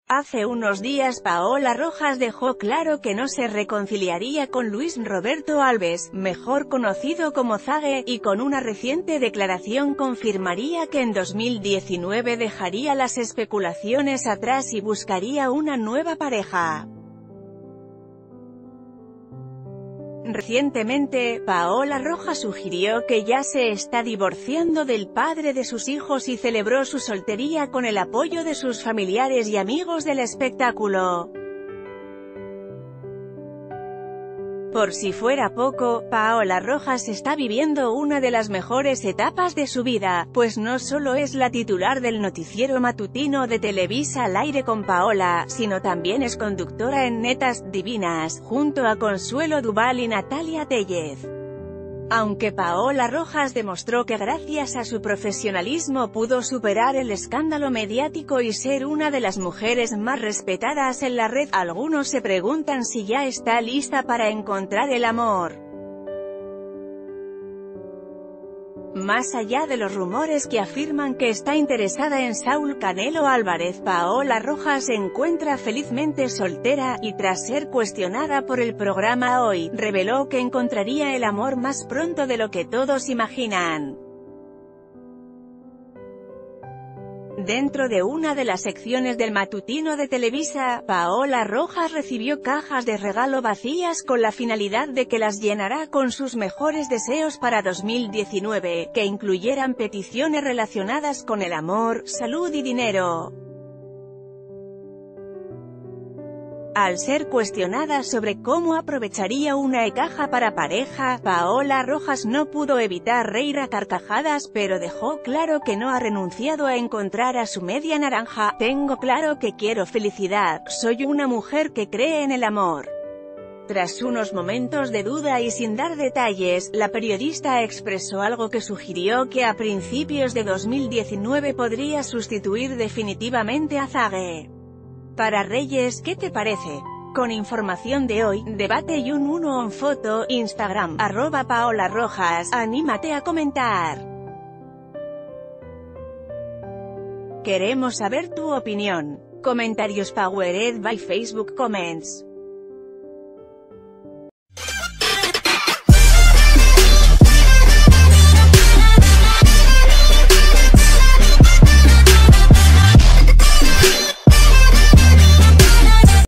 Hace unos días Paola Rojas dejó claro que no se reconciliaría con Luis Roberto Alves, mejor conocido como Zague, y con una reciente declaración confirmaría que en 2019 dejaría las especulaciones atrás y buscaría una nueva pareja. Recientemente, Paola Rojas sugirió que ya se está divorciando del padre de sus hijos y celebró su soltería con el apoyo de sus familiares y amigos del espectáculo. Por si fuera poco, Paola Rojas está viviendo una de las mejores etapas de su vida, pues no solo es la titular del noticiero matutino de Televisa Al Aire con Paola, sino también es conductora en Netas Divinas, junto a Consuelo Duval y Natalia Tellez. Aunque Paola Rojas demostró que gracias a su profesionalismo pudo superar el escándalo mediático y ser una de las mujeres más respetadas en la red, algunos se preguntan si ya está lista para encontrar el amor. Más allá de los rumores que afirman que está interesada en Saúl Canelo Álvarez, Paola Rojas se encuentra felizmente soltera, y tras ser cuestionada por el programa Hoy, reveló que encontraría el amor más pronto de lo que todos imaginan. Dentro de una de las secciones del matutino de Televisa, Paola Rojas recibió cajas de regalo vacías con la finalidad de que las llenará con sus mejores deseos para 2019, que incluyeran peticiones relacionadas con el amor, salud y dinero. Al ser cuestionada sobre cómo aprovecharía una caja para pareja, Paola Rojas no pudo evitar reír a carcajadas, pero dejó claro que no ha renunciado a encontrar a su media naranja. Tengo claro que quiero felicidad, soy una mujer que cree en el amor. Tras unos momentos de duda y sin dar detalles, la periodista expresó algo que sugirió que a principios de 2019 podría sustituir definitivamente a Zague. Para Reyes, ¿qué te parece? Con información de Hoy, Debate y un 1 en foto, Instagram, @PaolaRojas, anímate a comentar. Queremos saber tu opinión. Comentarios powered by Facebook Comments.